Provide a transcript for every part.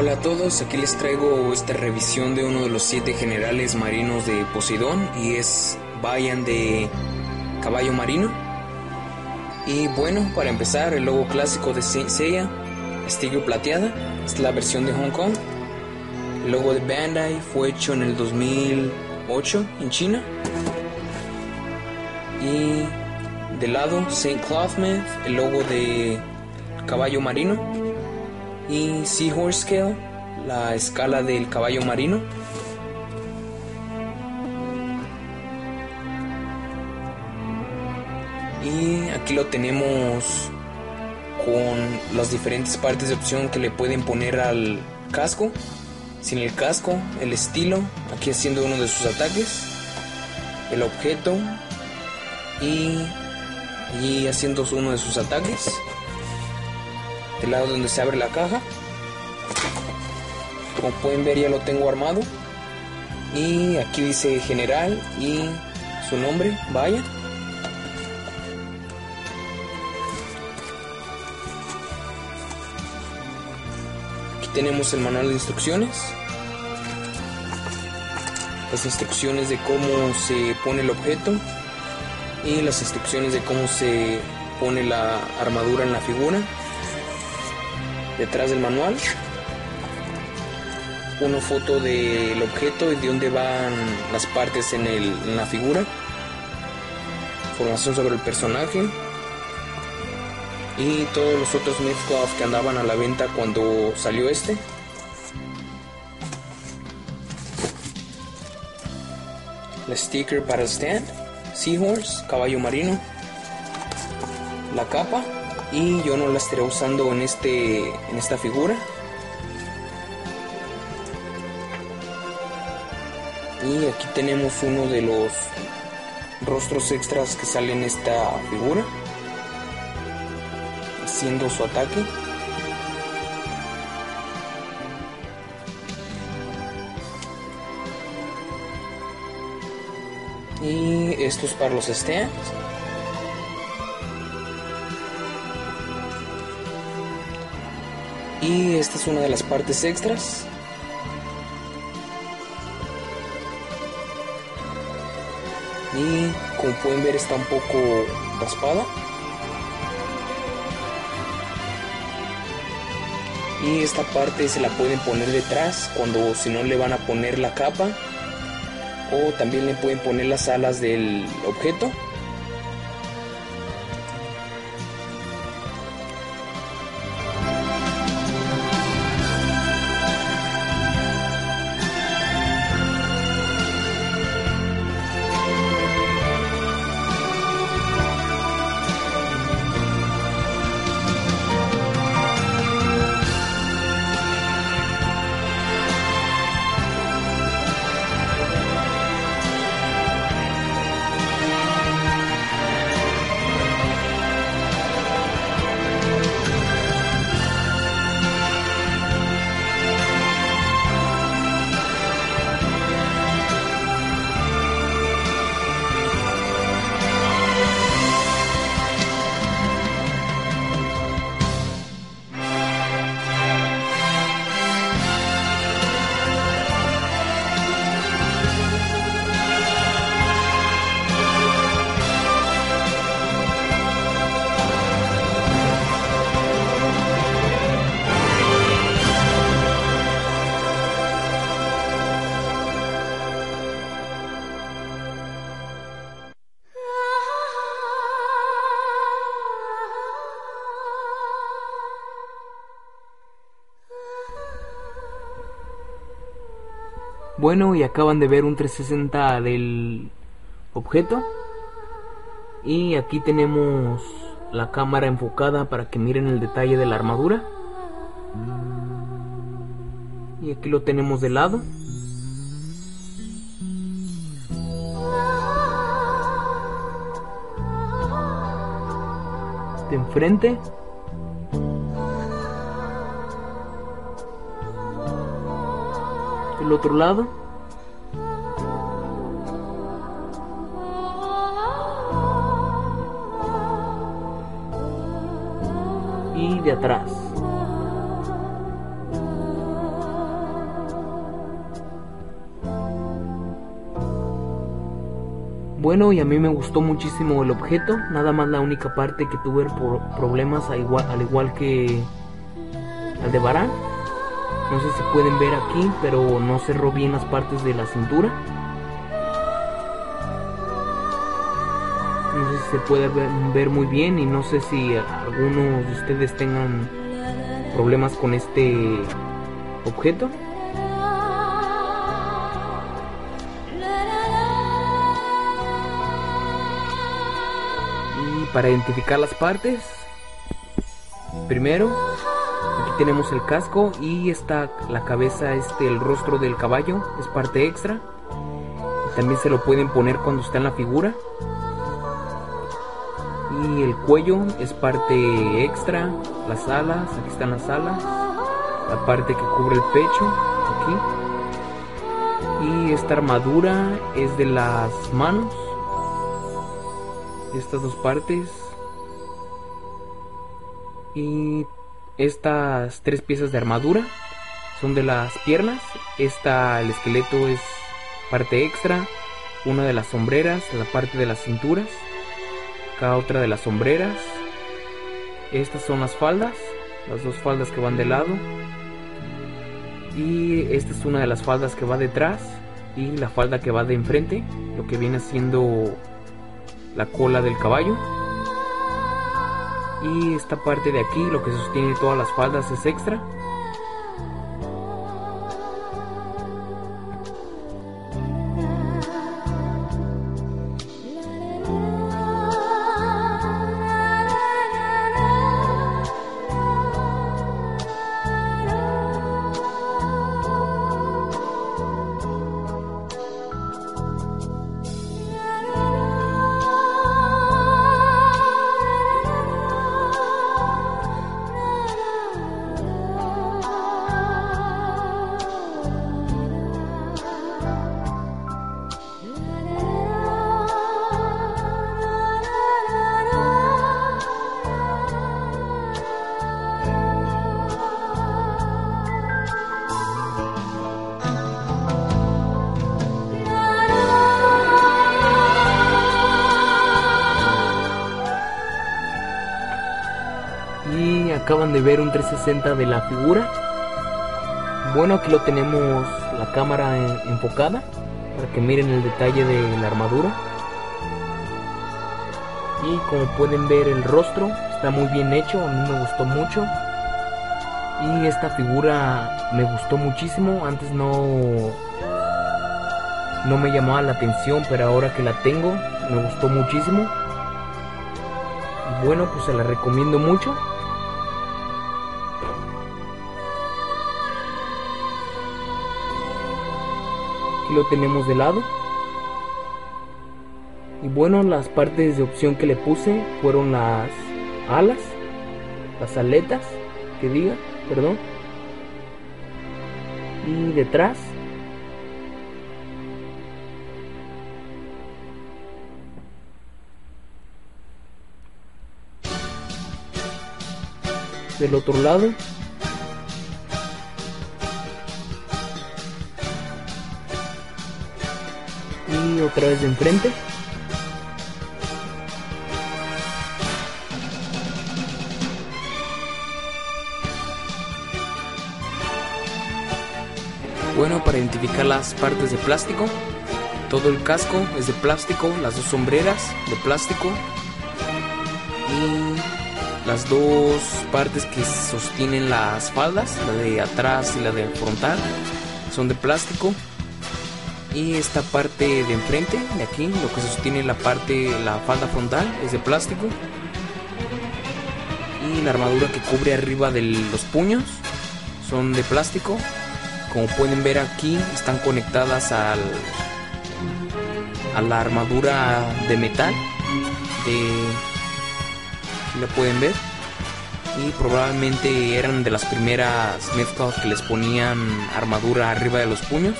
Hola a todos, aquí les traigo esta revisión de uno de los 7 generales marinos de Poseidón y es Bayan de caballo marino. Y bueno, para empezar, el logo clásico de Saint Seiya, estilo plateada, es la versión de Hong Kong. El logo de Bandai fue hecho en el 2008 en China. Y del lado Saint Clothmith, el logo de caballo marino. Y Seahorse Scale, la escala del caballo marino. Y aquí lo tenemos con las diferentes partes de opción que le pueden poner al casco. Sin el casco, el estilo, aquí haciendo uno de sus ataques, el objeto y haciendo uno de sus ataques. Del lado donde se abre la caja, como pueden ver, ya lo tengo armado. Y aquí dice general y su nombre, Bayan. Aquí tenemos el manual de instrucciones, las instrucciones de cómo se pone el objeto y las instrucciones de cómo se pone la armadura en la figura. Detrás del manual, una foto del objeto y de dónde van las partes en la figura. Información sobre el personaje y todos los otros Mythcloth que andaban a la venta cuando salió este. La sticker para el stand, Seahorse, caballo marino. La capa. Y yo no la estaré usando en esta figura. Y aquí tenemos uno de los rostros extras que sale en esta figura, haciendo su ataque. Y esto es para los stands. Y esta es una de las partes extras. Y como pueden ver, está un poco raspada. Y esta parte se la pueden poner detrás cuando si no le van a poner la capa. O también le pueden poner las alas del objeto. Bueno, y acaban de ver un 360 del objeto. Y aquí tenemos la cámara enfocada para que miren el detalle de la armadura. Y aquí lo tenemos de lado. De enfrente. El otro lado. Y de atrás. Bueno, y a mí me gustó muchísimo el objeto. Nada más la única parte que tuve problemas al igual que al de Varán. No sé si pueden ver aquí, pero no cerró bien las partes de la cintura. No sé si se puede ver muy bien, y no sé si algunos de ustedes tengan problemas con este objeto. Y para identificar las partes, primero aquí tenemos el casco, y está la cabeza, el rostro del caballo es parte extra. También se lo pueden poner cuando está en la figura. Y el cuello es parte extra. Las alas, aquí están las alas. La parte que cubre el pecho, aquí. Y esta armadura es de las manos. Estas dos partes. Y estas tres piezas de armadura son de las piernas. El esqueleto es parte extra. Una de las sombreras, la parte de las cinturas. Cada otra de las sombreras. Estas son las faldas, las dos faldas que van de lado. Y esta es una de las faldas que va detrás, y la falda que va de enfrente, lo que viene siendo la cola del caballo. Y esta parte de aquí, lo que sostiene todas las faldas, es extra. Y acaban de ver un 360 de la figura. Bueno, aquí lo tenemos, la cámara enfocada, para que miren el detalle de la armadura. Y como pueden ver, el rostro está muy bien hecho, a mí me gustó mucho. Y esta figura me gustó muchísimo. Antes no me llamaba la atención, pero ahora que la tengo me gustó muchísimo. Bueno, pues se la recomiendo mucho. Aquí lo tenemos de lado. Y bueno, las partes de opción que le puse fueron las alas, las aletas, que diga, perdón. Y detrás del otro lado. Y otra vez de enfrente. Bueno, para identificar las partes de plástico, todo el casco es de plástico, las dos sombreras de plástico, y las dos partes que sostienen las faldas, la de atrás y la de frontal, son de plástico. Y esta parte de enfrente, de aquí, lo que sostiene la falda frontal, es de plástico. Y la armadura que cubre arriba de los puños son de plástico. Como pueden ver aquí, están conectadas a la armadura de metal. Aquí la pueden ver. Y probablemente eran de las primeras mezclas que les ponían armadura arriba de los puños.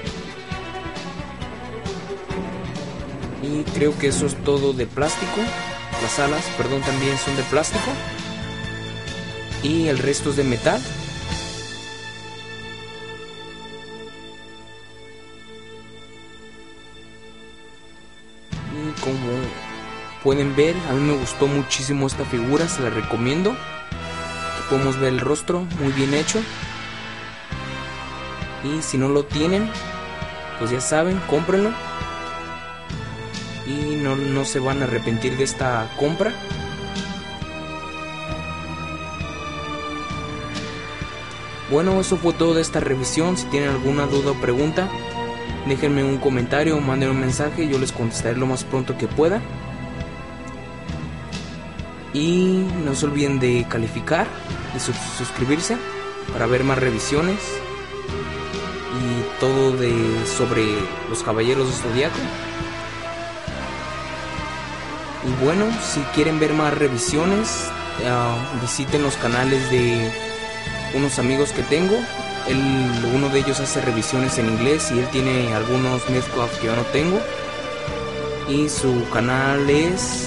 Y creo que eso es todo de plástico. Las alas, perdón, también son de plástico. Y el resto es de metal. pueden ver, a mí me gustó muchísimo esta figura, se la recomiendo. Aquí podemos ver el rostro muy bien hecho. Y si no lo tienen, pues ya saben, cómprenlo. Y no se van a arrepentir de esta compra. Bueno, eso fue todo de esta revisión. Si tienen alguna duda o pregunta, déjenme un comentario o manden un mensaje, yo les contestaré lo más pronto que pueda. Y no se olviden de calificar y suscribirse para ver más revisiones y todo sobre los Caballeros de Zodiaco. Y bueno, si quieren ver más revisiones, visiten los canales de unos amigos que tengo. Uno de ellos hace revisiones en inglés y él tiene algunos Mythcraft que yo no tengo. Y su canal es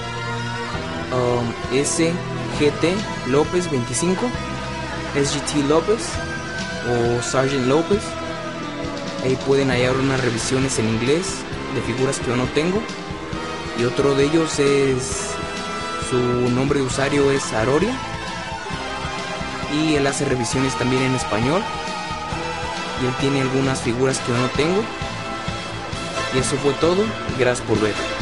SGT López 25, SGT López o Sergeant López. Ahí pueden hallar unas revisiones en inglés de figuras que yo no tengo. Y otro de ellos su nombre de usuario es Aroria. Y él hace revisiones también en español. Y él tiene algunas figuras que yo no tengo. Y eso fue todo. Gracias por ver.